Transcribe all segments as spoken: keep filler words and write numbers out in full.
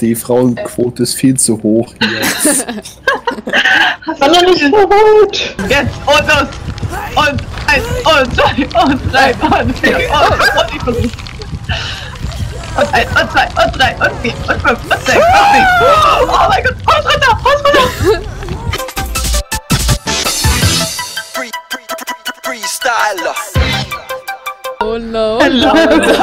die Frauenquote ist viel zu hoch hier. Hast du noch nicht so gut? Jetzt und los! Und eins und zwei und drei und vier und ich versuch's. Und eins und zwei und drei und vier und fünf und sechs und sieben. Oh mein Gott! Haus runter! Haus runter! Freestyler. Oh no. Hello!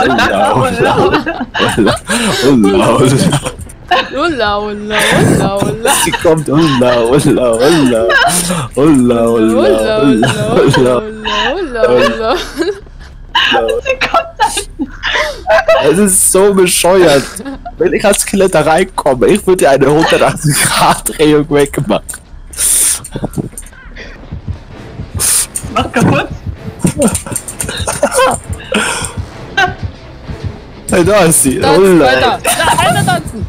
Ulla, ulla, ulla, ulla. Sie kommt ulla, ulla, ulla. Ulla, ulla, ulla, ulla. Ulla, ulla. Sie kommt da. Es ist so bescheuert. Wenn ich als Skeletter reinkomme, ich würde dir eine hundertachtzig Grad Drehung wegmachen. Mach kaputt. Hey, da ist sie. Tanzen, Ulla. weiter. Da, weiter tanzen.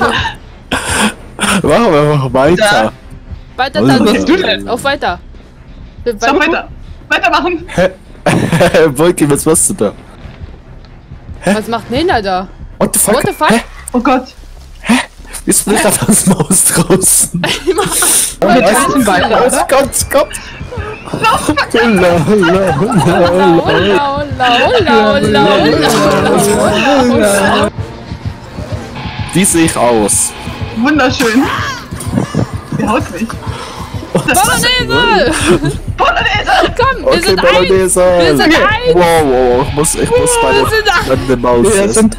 Machen wir einfach weiter. Weiter Ulla. tanzen. Was bist du denn? Auf weiter. So, weiter. Weitermachen. Hä? Wolki, was machst du da? Was macht Nena da? What the fuck? What the fuck? Hä? Oh Gott. Ist nicht da das Maus draußen? Wir tanzen weiter, oder? Kommt, kommt! Ulla, ulla, ulla, Ulla, ulla, ulla, ulla, ulla, ulla. Wie sehe ich aus? Wunderschön. Die haut mich. Bolognese! Bolognese! Komm, wir Okay, sind Bolognese! eins! Wir sind eins! Wow, wow, ich muss, ich muss Wir meine, sind eins! meine Maus Wir essen.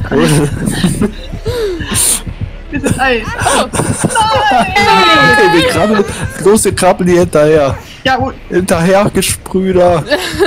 Wir sind eins. Okay, wir krabbeln, große krabbeln hier hinterher. Ja, gut. Hinterher, Gesprüder.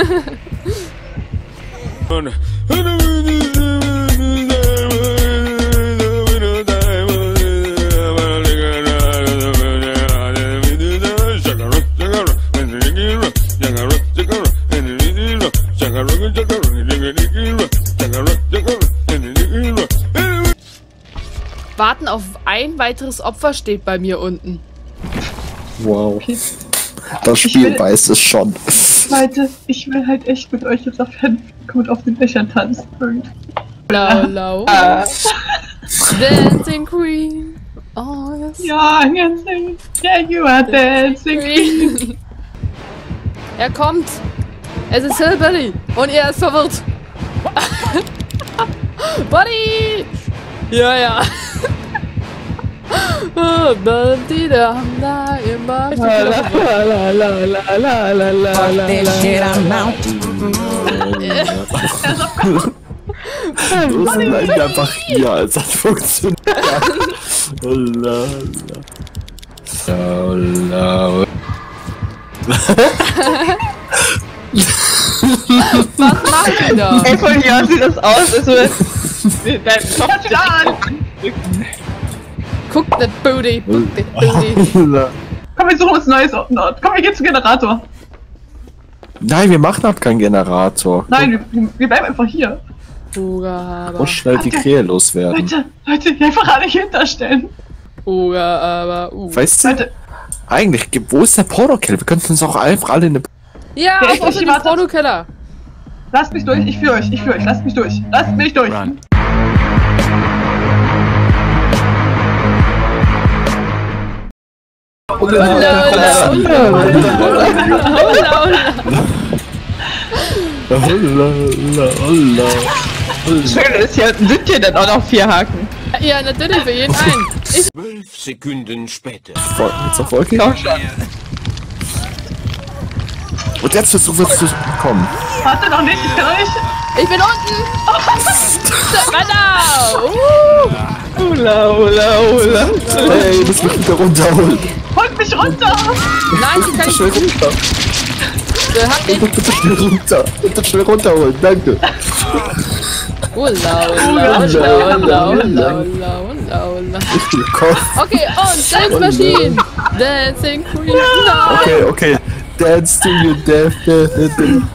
Warten auf ein weiteres Opfer steht bei mir unten. Wow. Das Spiel weiß es schon. Leute, ich will halt echt mit euch jetzt auf Handgut auf den Dächern tanzen. Lau, lau. Dancing Queen. Oh, yes. Ja, dancing. Yeah, you are dancing. Queen. Er kommt. Es ist Hillbilly. Und er ist verwirrt. Buddy! Ja, ja. Die da haben da immer. Bleib einfach hier, als hat funktioniert. Ulla, ulla. Was macht ihr da? Ey, von hier sieht das aus, als würde dein Kopf an. Guck that booty. Guck that booty. Ulla. Komm, wir suchen uns ein neues Ort. Komm, wir gehen zum Generator. Nein, wir machen ab keinen Generator. Nein, wir, wir bleiben einfach hier. Uga, Ich muss aber. schnell die Krähe loswerden. Leute, Leute, hier einfach alle hinterstellen. Uga, aber. Uh. Weißt du, Leute, eigentlich, wo ist der Pornokeller? Wir könnten uns auch einfach alle in eine... Ja, Ja, auf ich- auf ich den warte. Pornokeller. lasst mich durch, ich führe euch, ich führe euch, lasst mich durch. Lasst mich durch. Run. Schön ist hier, sind hier dann auch noch vier Haken. Ja, natürlich, für jeden einen. Ich Zwölf Sekunden später. Jetzt auf Wolke? Komm schon. Und jetzt versuchen wir zu kommen. Warte noch nicht, ich kann noch nicht. Ich bin unten! Weiter! Uh. Ula, ula, ula. Hey, du musst mich wieder runterholen. Holt mich runter! Nein, sie kann Bitte nicht. schnell runter. Äh, Hab den. Bitte schnell runter. Bitte schnell runterholen, danke. Ula, ula, ula, ula, ula, ula, ula, ula. Ich bin Kopf. Okay, und Dance Machine! Dancing Queen! No. Okay, okay. Dance to your death. death, death, death.